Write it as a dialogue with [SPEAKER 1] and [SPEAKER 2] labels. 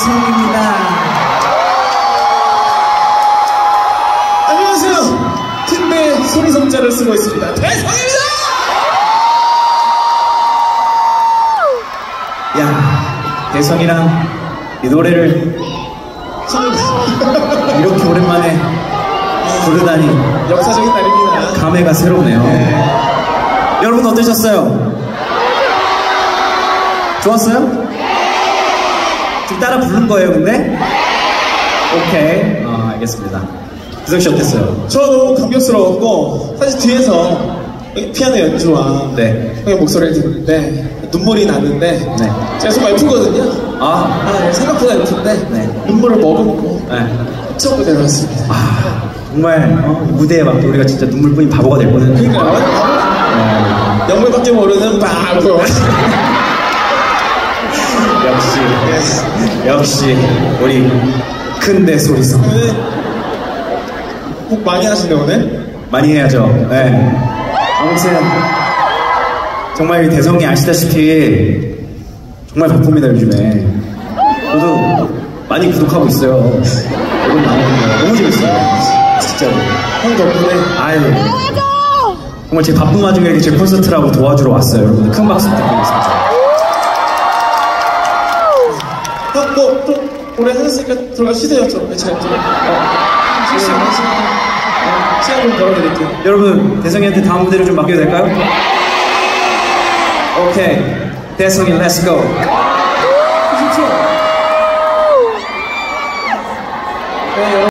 [SPEAKER 1] 대성입니다.
[SPEAKER 2] 안녕하세요. 큰배 소리성자를 쓰고 있습니다. 대성입니다.
[SPEAKER 1] 야, 대성이랑 이 노래를 이렇게 오랜만에 부르다니
[SPEAKER 2] 역사적인 날입니다.
[SPEAKER 1] 감회가 새롭네요. 네. 여러분 어떠셨어요? 좋았어요? 지금 따라 부른 거예요, 근데? 오케이. 알겠습니다. 기석씨 어땠어요?
[SPEAKER 2] 저 너무 감격스러웠고, 사실 뒤에서 피아노 연주와
[SPEAKER 1] 네.
[SPEAKER 2] 형의 목소리를 듣는데 눈물이 났는데,
[SPEAKER 1] 네.
[SPEAKER 2] 제가 정말 예쁘거든요.
[SPEAKER 1] 네,
[SPEAKER 2] 생각보다 예쁜데,
[SPEAKER 1] 네.
[SPEAKER 2] 눈물을 머금고
[SPEAKER 1] 네.
[SPEAKER 2] 쭉 내려왔습니다.
[SPEAKER 1] 정말 무대에 막 우리가 진짜 눈물뿐인 바보가 될 뻔했는데.
[SPEAKER 2] 그러니까요. 영물밖에 모르는 바보.
[SPEAKER 1] 역시 우리 큰대 소리성.
[SPEAKER 2] 꼭 많이 하시네 오늘?
[SPEAKER 1] 많이 해야죠. 네. 아무튼 정말 대성이 아시다시피 정말 바쁩니다 요즘에. 저도 많이 구독하고 있어요. 여러분 너무 재밌어요. 진짜로.
[SPEAKER 2] 형 덕분에.
[SPEAKER 1] 아유. 정말 제 바쁜 와중에 이렇게 제 콘서트라고 도와주러 왔어요. 여러분 큰 박수 부탁드리겠습니다.
[SPEAKER 2] 형 또 오래 하셨으니까 들어가시세요. 좀 제가 좀 시간 좀 걸어드릴게요.
[SPEAKER 1] 여러분 대성이한테 다음 무대를 좀 맡겨도 될까요? 오케이. 대성이 렛츠 고.
[SPEAKER 2] 네,